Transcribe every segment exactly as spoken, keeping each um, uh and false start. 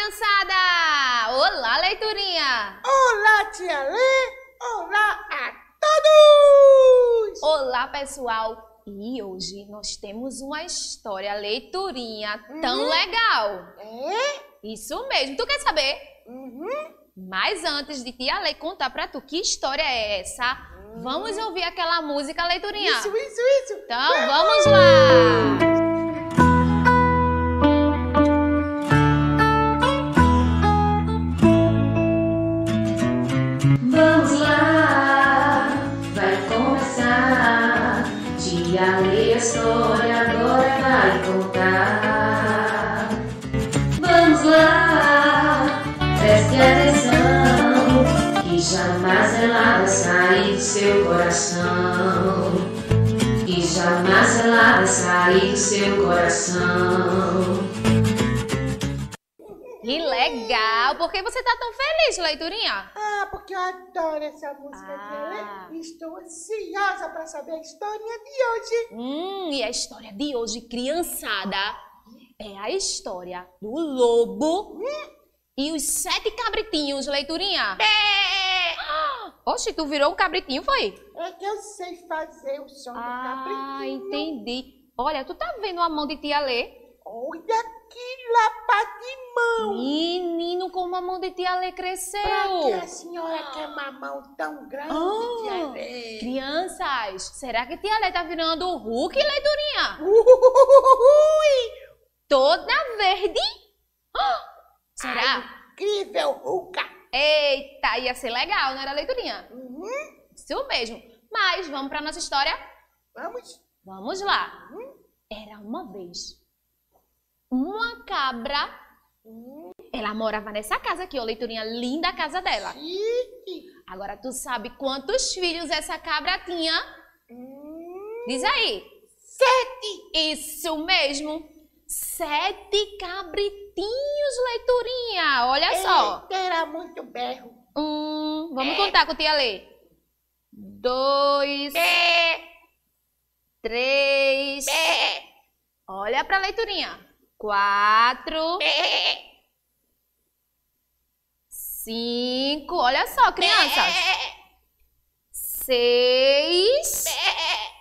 criançada! Olá, leiturinha! Olá, tia Lê! Olá a todos! Olá, pessoal! E hoje nós temos uma história, leiturinha, Uhum. tão legal! É? Isso mesmo! Tu quer saber? Uhum. Mas antes de tia Lê contar pra tu que história é essa, uhum. vamos ouvir aquela música, leiturinha? Isso, isso, isso! Então, vamos lá! Vamos lá, vai começar. Tia Lê a história agora vai contar. Vamos lá, preste atenção, que jamais ela vai sair do seu coração. Que jamais ela vai sair do seu coração. Que legal! Por que você tá tão feliz, leiturinha? Ah, porque eu adoro essa música, Ah. tia Lê. Estou ansiosa para saber a história de hoje. Hum, e a história de hoje, criançada, é a história do lobo e os sete cabritinhos, leiturinha. Ah, oxe, tu virou um cabritinho, foi? É que eu sei fazer o som do Ah, cabritinho. entendi. Olha, tu tá vendo a mão de tia Lê? Olha que lapa de mão! Menino, como a mão de tia Lê cresceu. Pra que a senhora quer uma mão tão grande, Ah. tia Lê? Crianças, será que tia Lê tá virando o Hulk, leiturinha? Ui! Toda verde? Ah, será? Ai, incrível, Ruca! Eita, ia ser legal, não era, leiturinha? Uhum. Isso mesmo. Mas vamos para nossa história? Vamos? Vamos lá. Era uma vez uma cabra. Ela morava nessa casa aqui, ó, leiturinha, linda a casa dela. Chique! Agora tu sabe quantos filhos essa cabra tinha? Hum, Diz aí. sete! Isso mesmo. Sete cabritinhos, leiturinha. Olha só. Eita, era muito berro. Um, vamos contar com tia Lê. Dois. Bé, Três. bé, Olha pra leiturinha. Quatro. bé, Cinco. Olha só, crianças. bé, Seis. bé,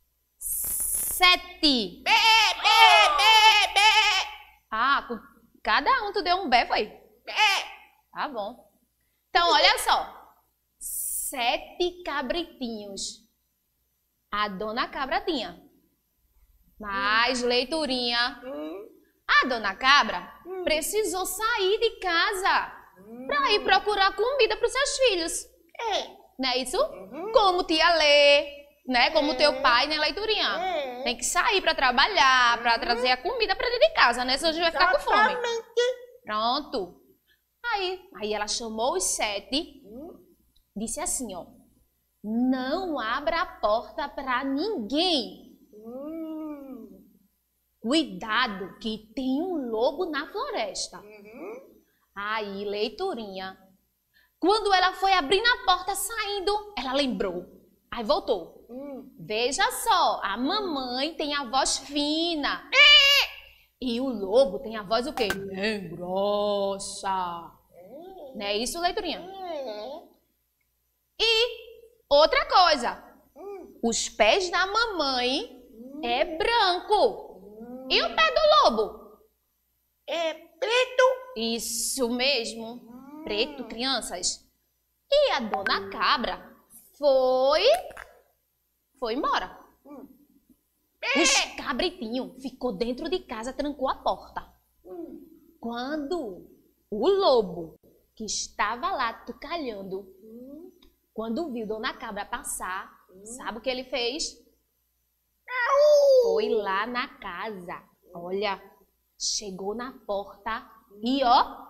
Sete. bé, bé, bé, bé, Ah, com cada um tu deu um bé, foi? bé. Tá bom. Então, olha só. Sete cabritinhos. A dona cabra tinha. Mas, leiturinha, Hum, a dona cabra precisou sair de casa para ir procurar comida para os seus filhos. é, Não é isso? Uhum. Como tia Lê, né? Como É. teu pai, né, leiturinha? é. Tem que sair para trabalhar, para trazer a comida para dentro de casa, né? Senão a gente vai ficar com fome. Exatamente. Pronto. Aí, aí ela chamou os sete, disse assim, ó. Não abra a porta para ninguém. Hum, Cuidado que tem um lobo na floresta. uhum. Aí, leiturinha, quando ela foi abrindo a porta, saindo, ela lembrou. Aí voltou. Hum. Veja só, a mamãe tem a voz fina. E o lobo tem a voz o quê? Bem grossa. Não é isso, leiturinha? É. E outra coisa, Hum. os pés da mamãe é branco. E o pé do lobo? É preto. Isso mesmo, preto, crianças. E a dona cabra foi, foi embora. Hum. Os cabritinhos ficou dentro de casa, trancou a porta. Hum. Quando o lobo, que estava lá tucalhando, Hum. quando viu dona cabra passar, sabe o que ele fez? Au! Foi lá na casa. Olha, chegou na porta e ó,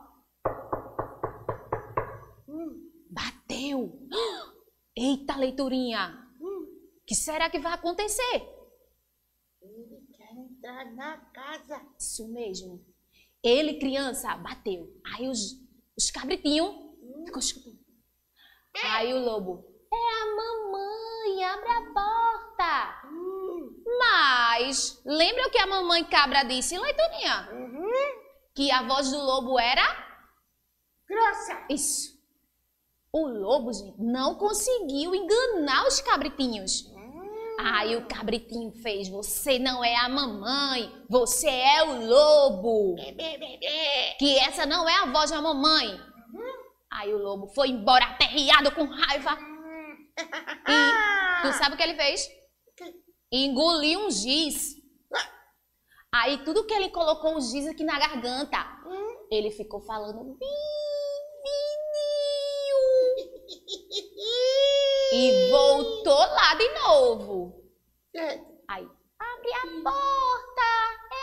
Hum. bateu. Eita, leiturinha, Hum. que será que vai acontecer? Ele quer entrar na casa. Isso mesmo. Ele, criança, bateu. Aí os, os cabritinhos ficou escutando. Aí o lobo, é a mamãe, abre a porta. Hum. Mas, lembra o que a mamãe cabra disse, leiturinha? Uhum. que a voz do lobo era? Grossa. Isso. O lobo, gente, não conseguiu enganar os cabritinhos. Aí o cabritinho fez, você não é a mamãe, você é o lobo. Que essa não é a voz da mamãe. Aí o lobo foi embora aperreado com raiva. E tu sabe o que ele fez? Engoliu um giz. Aí tudo que ele colocou o giz aqui na garganta, ele ficou falando e voltou lá de novo. Aí, abre a porta, é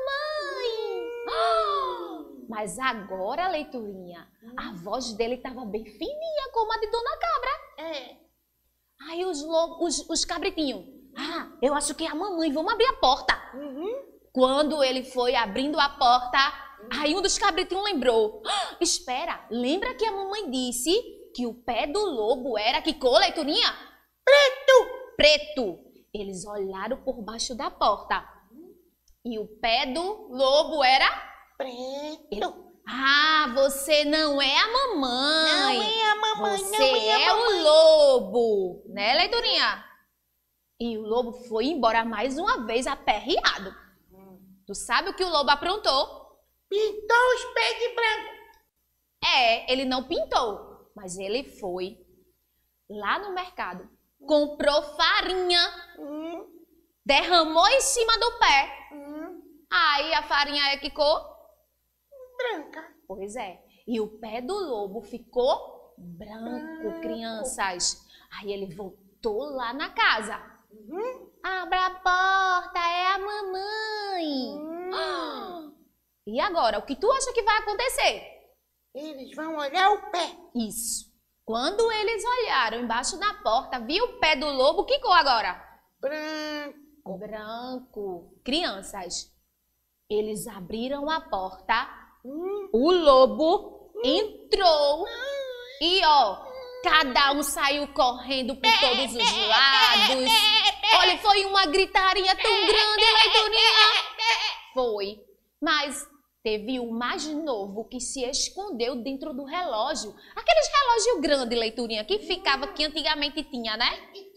a mamãe. Mas agora, leiturinha, a voz dele estava bem fininha, como a de Dona Cabra. É. Aí os, lobos, os, os cabritinhos, ah, eu acho que é a mamãe, vamos abrir a porta. Uhum. Quando ele foi abrindo a porta, aí um dos cabritinhos lembrou, ah, espera, lembra que a mamãe disse que o pé do lobo era que cor, leiturinha? Preto. Preto. Eles olharam por baixo da porta e o pé do lobo era? Preto. Ele, ah, você não é a mamãe. Não é a mamãe, você não é a é mamãe. o lobo, né, leiturinha? E o lobo foi embora mais uma vez aperreado. Tu sabe o que o lobo aprontou? Pintou os pés de branco. É, ele não pintou, mas ele foi lá no mercado, comprou farinha, Hum, derramou em cima do pé. hum, Aí a farinha é que cor? branca. Pois é. E o pé do lobo ficou branco, Branco. crianças. Aí ele voltou lá na casa. Uhum. Abra a porta, é a mamãe. Hum. E agora, o que tu acha que vai acontecer? Eles vão olhar o pé. Isso. Quando eles olharam embaixo da porta, viu o pé do lobo, que cor agora? Branco. Branco. Crianças, eles abriram a porta, Hum. o lobo entrou e, ó, cada um saiu correndo por todos os lados. Olha, foi uma gritaria tão grande, leiturinha. Foi. Mas teve o mais novo que se escondeu dentro do relógio. Aqueles relógios grandes, leiturinha, que ficava, que antigamente tinha, né?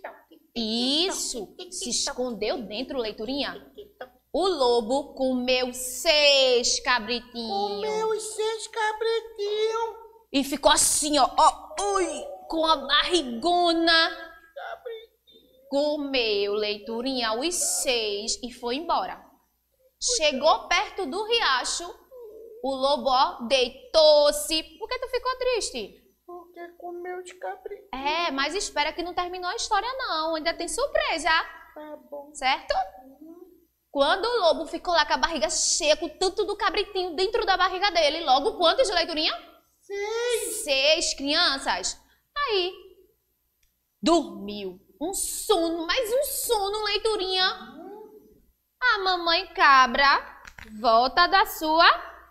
Isso. Se escondeu dentro, leiturinha. O lobo comeu seis cabritinhos. Comeu os seis cabritinhos. E ficou assim, ó, ó, ui, com a barrigona. Comeu, leiturinha, os seis e foi embora. Chegou perto do riacho, o lobo, ó, deitou-se. Por que tu ficou triste? Porque comeu os cabritinhos. É, mas espera que não terminou a história não, ainda tem surpresa, Tá bom. certo? Quando o lobo ficou lá com a barriga cheia, com tanto do cabritinho dentro da barriga dele, logo quantos, leiturinha? Seis. Seis crianças. Aí, dormiu. Um sono, mais um sono, leiturinha. A mamãe cabra volta da sua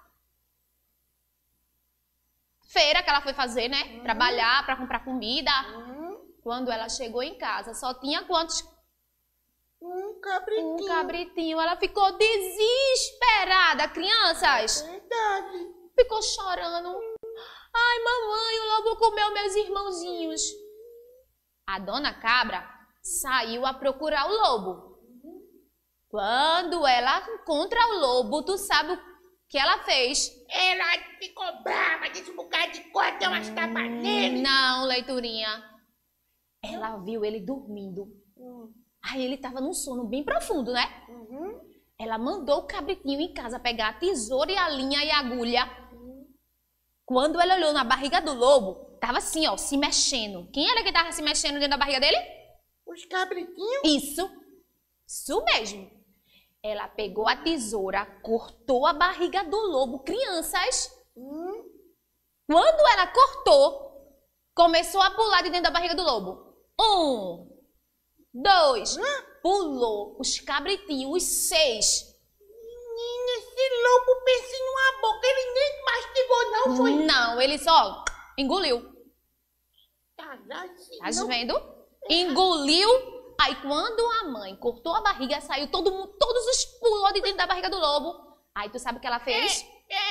feira que ela foi fazer, né? Trabalhar para comprar comida. Hum. Quando ela chegou em casa, só tinha quantos? Um cabritinho. Um cabritinho. Ela ficou desesperada, crianças. Verdade. Ficou chorando. Ai, mamãe, o lobo comeu meus irmãozinhos. A dona cabra saiu a procurar o lobo. Quando ela encontra o lobo, tu sabe o que ela fez? Ela ficou brava, disse um bocado de coisa, deu umas tapas nele. Não, leiturinha. Ela viu ele dormindo. Hum. Aí ele tava num sono bem profundo, né? Uhum. Ela mandou o cabritinho em casa pegar a tesoura e a linha e a agulha. Quando ela olhou na barriga do lobo, tava assim, ó, se mexendo. Quem era que tava se mexendo dentro da barriga dele? Os cabritinhos. Isso. Isso mesmo. Ela pegou a tesoura, cortou a barriga do lobo. Crianças, Hum. quando ela cortou, começou a pular de dentro da barriga do lobo. Um, dois, pulou os cabritinhos, os seis. Menina, esse lobo pensa em uma boca, ele nem mastigou não, foi? Não, ele só engoliu. Tá, assim, Tá não. vendo? Engoliu. Aí quando a mãe cortou a barriga, saiu todo mundo, todos os pulou de dentro da barriga do lobo. Aí tu sabe o que ela fez? É,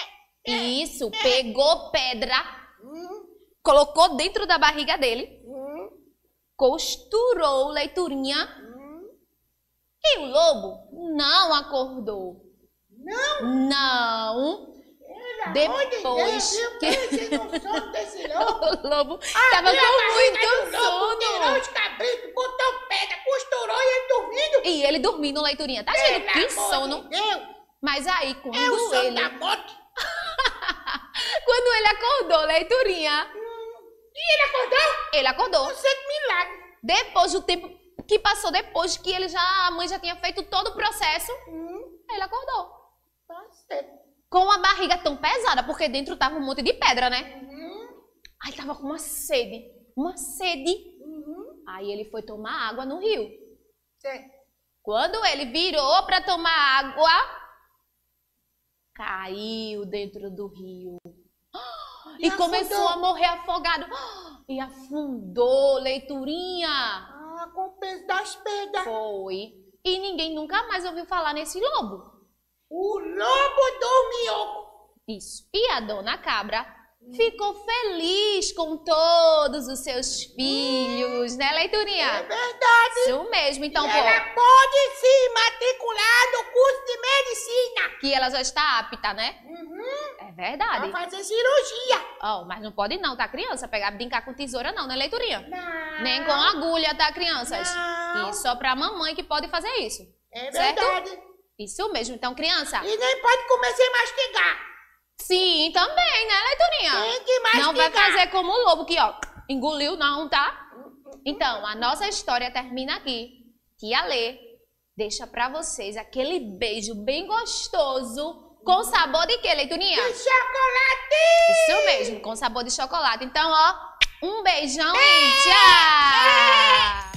Isso, pegou pedra, Hum, colocou dentro da barriga dele, hum, costurou leiturinha hum. e o lobo não acordou. Não, Não. pelo amor de Depois Deus, eu que- pensei no sono desse lobo. O lobo tava Abriu a com barriga muito do lobo, tirou sono. os cabritos, botou pedra, costurou e ele dormindo. E ele dormindo, leiturinha. Tá vendo? Pelo Que amor sono. de Deus, Mas aí, quando é o sono ele... da morte. Quando ele acordou, leiturinha, E ele acordou? ele acordou. Um santo milagre. Depois do tempo que passou, depois que ele já, a mãe já tinha feito todo o processo, Hum, ele acordou. tá certo. Com a barriga tão pesada, porque dentro tava um monte de pedra, né? Uhum, Aí tava com uma sede, uma sede. uhum, Aí ele foi tomar água no rio. certo. Quando ele virou para tomar água, caiu dentro do rio. E E começou afundou. a morrer afogado. E afundou, leiturinha. Ah, com o peso das pedras. Foi. E ninguém nunca mais ouviu falar nesse lobo. O lobo dormiu. Isso. E a dona Cabra ficou feliz com todos os seus filhos, né, É leiturinha? verdade. Isso mesmo. Então, E pô, ela pode se matricular no curso de medicina. que ela já está apta, né? Uhum, É verdade. pra fazer cirurgia. Oh, mas não pode não, tá, criança? Pegar, brincar com tesoura não, né, leiturinha? Não. Nem com agulha, tá, crianças? Não. E só pra mamãe que pode fazer isso. É certo? verdade. Isso mesmo. Então, criança, E nem pode comer sem mastigar. sim, também, né, leiturinha? Tem que mastigar. Não vai fazer como o lobo que, ó, engoliu, não, tá? Então, a nossa história termina aqui. Tia Lê deixa pra vocês aquele beijo bem gostoso com sabor de quê, leiturinha? De chocolate. Isso mesmo, com sabor de chocolate. Então, ó, um beijão e tchau!